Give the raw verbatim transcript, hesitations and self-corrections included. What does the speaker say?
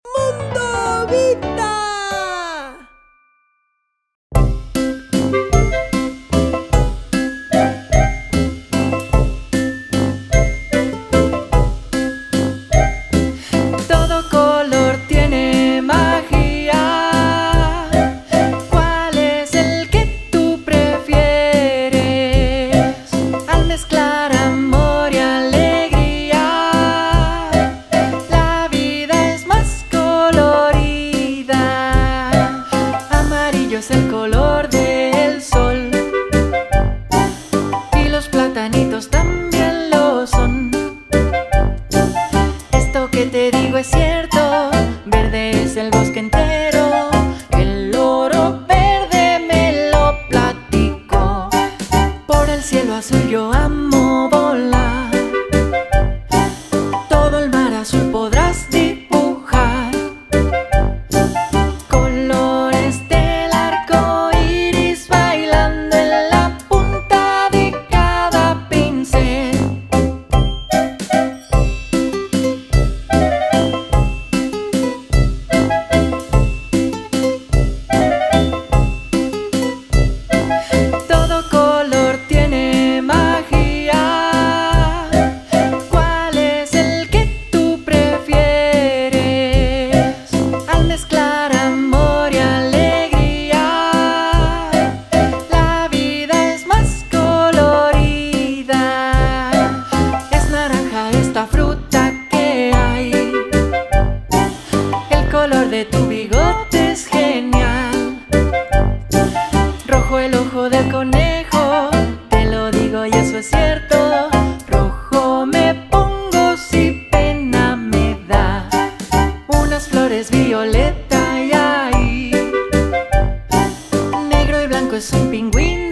Mundo Vita. Todo color tiene magia. ¿Cuál es el que tú prefieres? Al mezclar amor y alegría, la vida es más colorida. Amarillo es el color del sol, y los platanitos también lo son. Esto que te digo es cierto, verde es el bosque entero. El oro verde me lo platicó. Por el cielo azul yo amo volar. Todo el mar azul podrás dibujar. Colores del arco iris bailando en la punta de cada pincel. Todo color tiene magia. ¿Cuál es el que tú prefieres? Al mezclar amor y alegría, la vida es más colorida. Es naranja esta fruta que hay. El color de tu bigote es genial. Rojo el ojo del conejo, te lo digo y eso es cierto. Rojo me pongo si pena me da. Unas flores violeta y ahí. Negro y blanco es un pingüino.